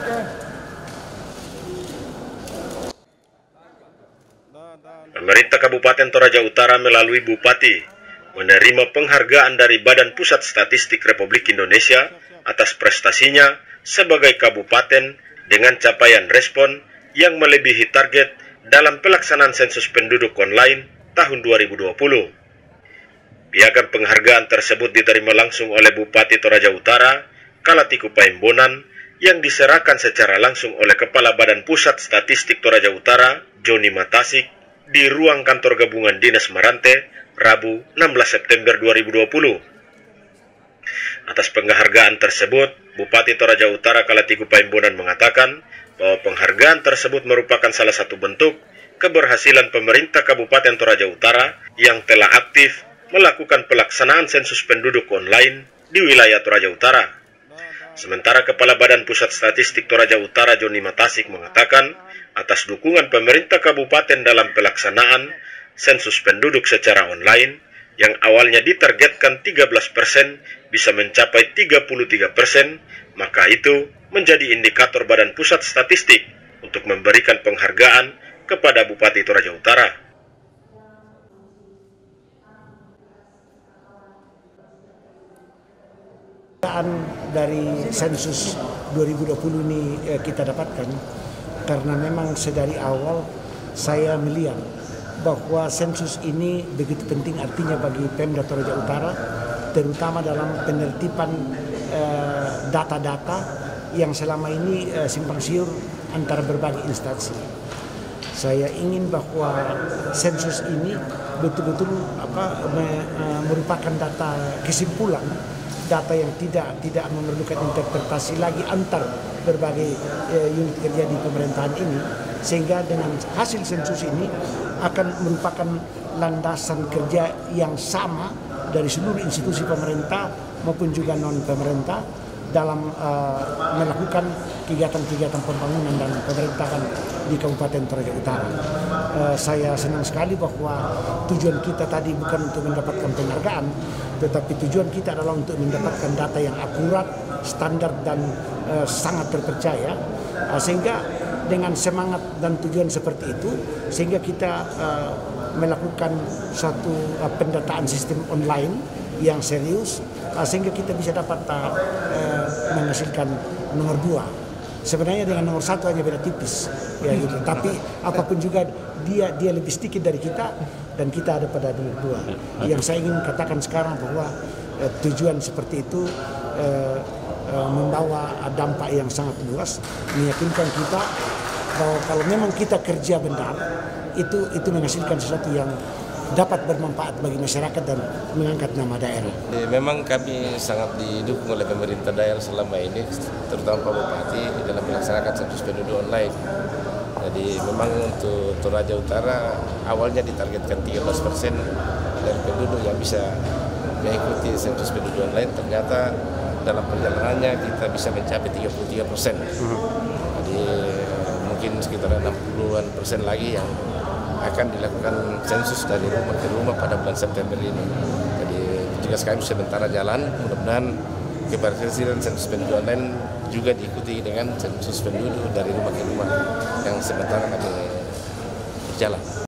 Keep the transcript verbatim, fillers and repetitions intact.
Pemerintah Kabupaten Toraja Utara melalui Bupati menerima penghargaan dari Badan Pusat Statistik Republik Indonesia atas prestasinya sebagai kabupaten dengan capaian respon yang melebihi target dalam pelaksanaan sensus penduduk online tahun dua ribu dua puluh. Piagam penghargaan tersebut diterima langsung oleh Bupati Toraja Utara, Kalatiku Paimbonan, yang diserahkan secara langsung oleh Kepala Badan Pusat Statistik Toraja Utara, Joni Matasik, di ruang kantor gabungan Dinas Marante, Rabu enam belas September dua ribu dua puluh. Atas penghargaan tersebut, Bupati Toraja Utara Kalatiku Paimbonan mengatakan bahwa penghargaan tersebut merupakan salah satu bentuk keberhasilan pemerintah Kabupaten Toraja Utara yang telah aktif melakukan pelaksanaan sensus penduduk online di wilayah Toraja Utara. Sementara Kepala Badan Pusat Statistik Toraja Utara Joni Matasik mengatakan atas dukungan pemerintah kabupaten dalam pelaksanaan sensus penduduk secara online yang awalnya ditargetkan tiga belas persen bisa mencapai tiga puluh tiga persen, maka itu menjadi indikator Badan Pusat Statistik untuk memberikan penghargaan kepada Bupati Toraja Utara. Dari sensus dua ribu dua puluh ini eh, kita dapatkan karena memang sedari awal saya melihat bahwa sensus ini begitu penting artinya bagi Pemda Toraja Utara, terutama dalam penertiban data-data eh, yang selama ini eh, simpang siur antara berbagai instansi. Saya ingin bahwa sensus ini betul-betul apa me, eh, merupakan data kesimpulan, data yang tidak tidak memerlukan interpretasi lagi antar berbagai eh, unit kerja di pemerintahan ini, sehingga dengan hasil sensus ini akan merupakan landasan kerja yang sama dari seluruh institusi pemerintah maupun juga non pemerintah dalam uh, melakukan kegiatan-kegiatan pembangunan dan pemerintahan di Kabupaten Toraja Utara. Uh, saya senang sekali bahwa tujuan kita tadi bukan untuk mendapatkan penghargaan, tetapi tujuan kita adalah untuk mendapatkan data yang akurat, standar dan uh, sangat terpercaya, uh, sehingga dengan semangat dan tujuan seperti itu, sehingga kita uh, melakukan suatu uh, pendataan sistem online yang serius, uh, sehingga kita bisa dapat uh, uh, menghasilkan nomor dua. Sebenarnya dengan nomor satu hanya beda tipis, ya gitu. Tapi apapun juga dia dia lebih sedikit dari kita dan kita ada pada nomor dua. Yang saya ingin katakan sekarang bahwa uh, tujuan seperti itu uh, uh, membawa dampak yang sangat luas, meyakinkan kita bahwa kalau memang kita kerja benar, itu itu menghasilkan sesuatu yang dapat bermanfaat bagi masyarakat dan mengangkat nama daerah. Memang kami sangat didukung oleh pemerintah daerah selama ini, terutama Pak Bupati dalam melaksanakan sensus penduduk online. Jadi memang untuk Toraja Utara awalnya ditargetkan tiga belas persen dari penduduk yang bisa mengikuti sensus penduduk online, ternyata dalam perjalanannya kita bisa mencapai tiga puluh tiga persen. Jadi mungkin sekitar enam puluhan persen lagi yang akan dilakukan sensus dari rumah ke rumah pada bulan September ini. Jadi tugas kami sementara jalan, mudah-mudahan keberhasilan sensus penduduk online juga diikuti dengan sensus penduduk dari rumah ke rumah yang sementara kami berjalan.